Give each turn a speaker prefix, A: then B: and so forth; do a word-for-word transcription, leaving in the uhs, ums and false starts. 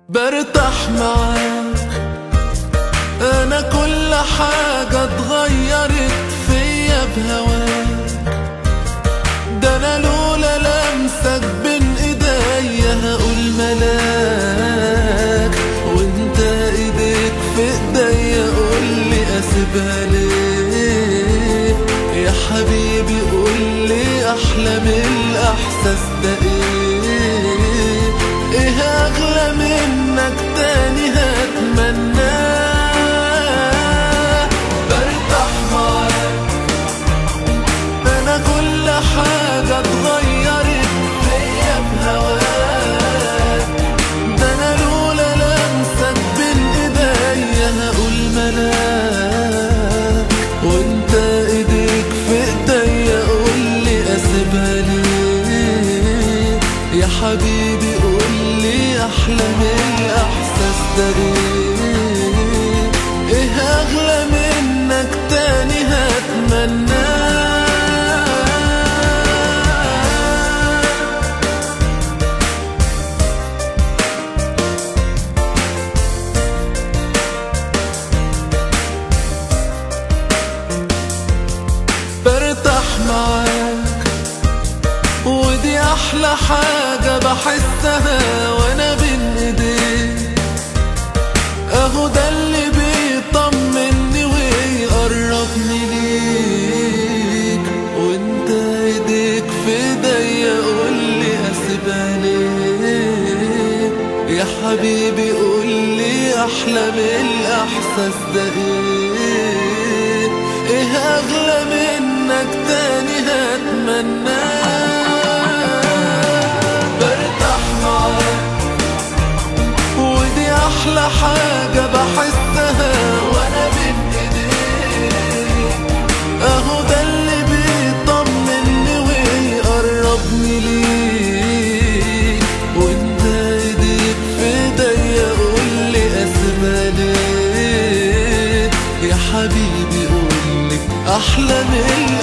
A: برتاح معاك. انا كل حاجة اتغيرت فيا بهواك، ده انا لولا لمسك بين ايديا هقول ملاك، وانت ايديك في ايديا قولي اسيبها ليه يا حبيبي، قولي احلى من الاحساس ده ايه؟ ايه اغلى منك تاني هتمناه؟ برتاح معاك. انا كل حاجة اتغيرت فيا بهواك، ده انا لولا لمسك بين ايديا هقول ملاك، وانت ايديك في ايديا قولي اسيبها ليه يا حبيبي، قولي احلى من الاحساس ده ايه؟ ايه اغلى منك تاني هتمناه؟ برتاح معاك، ودي احلى حاجة بحسها وانا بين ايديك، اهو ده اللي بيطمني ويقربني ليك، وانت ايديك في ايديا قولي اسيبها ليه يا حبيبي، قولي احلى من الاحساس ده ايه؟ ايه اغلى منك تاني هتمناه؟ برتاح معاك، ودي احلى حاجة بحسها وانا بين ايديك، اهو ده اللي بيطمني ويقربني ليك، وانت ايديك في ايديا قولي اسيبها ليه يا حبيبي، قولي احلى من